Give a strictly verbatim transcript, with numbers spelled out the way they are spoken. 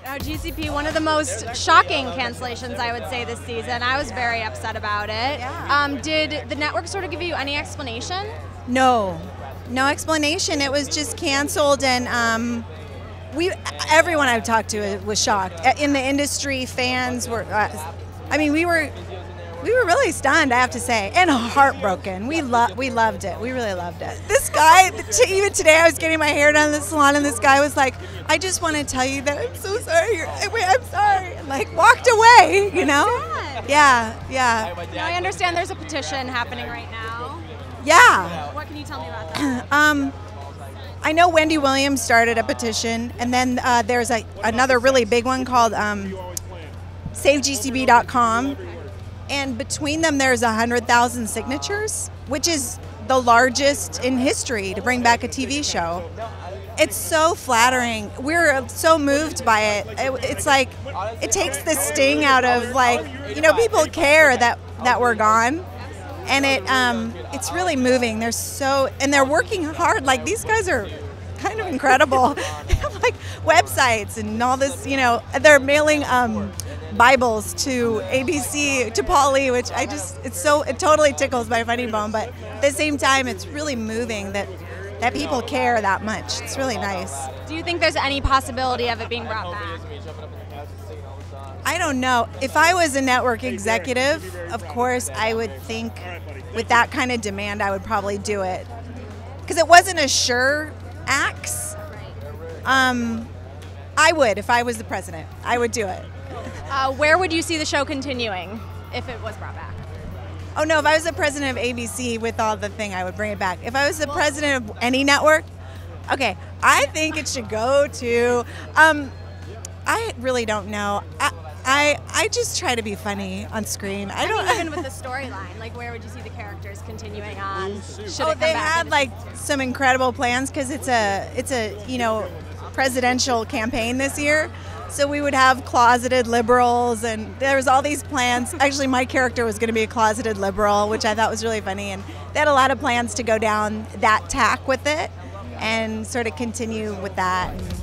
Now, G C B, one of the most shocking cancellations, I would say, this season. I was very upset about it. Yeah. Um, did the network sort of give you any explanation? No, no explanation. It was just canceled, and um, we, everyone I've talked to was shocked. In the industry, fans were. Uh, I mean, we were, we were really stunned, I have to say, and heartbroken. We loved, we loved it. We really loved it. This guy, t even today, I was getting my hair done in the salon, and this guy was like, "I just want to tell you that I'm so sorry. You're, wait, I'm sorry," and like walked away. You know? Yeah, yeah. Now, I understand there's a petition happening right now. Yeah. What can you tell me about that? um, I know Wendy Williams started a petition, and then uh, there's a another really big one called um, save G C B dot com, and between them there's one hundred thousand signatures, which is the largest in history to bring back a T V show. It's so flattering. We're so moved by it. it. It's like, it takes the sting out of, like, you know, people care that, that we're gone. And it um, it's really moving. They're so, and they're working hard. Like, these guys are kind of incredible. They have like websites and all this, you know, they're mailing um, Bibles to A B C, to Pauly, which I just, it's so, it totally tickles my funny bone. But at the same time, it's really moving that, that people care that much. It's really nice. Do you think there's any possibility of it being brought back? I don't know. If I was a network executive, of course, I would think with that kind of demand, I would probably do it. Because it wasn't a sure axe. Um, I would, if I was the president. I would do it. Uh, where would you see the show continuing if it was brought back? Oh no, if I was the president of A B C with all the thing, I would bring it back. If I was the president of any network, okay, I think it should go to, um, I really don't know. I, I, I just try to be funny on screen. I don't I mean, even with the storyline, like where would you see the characters continuing on? Should oh, it come they back had in? like some incredible plans because it's a, it's a, you know, presidential campaign this year. So we would have closeted liberals, and there was all these plans. Actually, my character was going to be a closeted liberal, which I thought was really funny. And they had a lot of plans to go down that tack with it and sort of continue with that.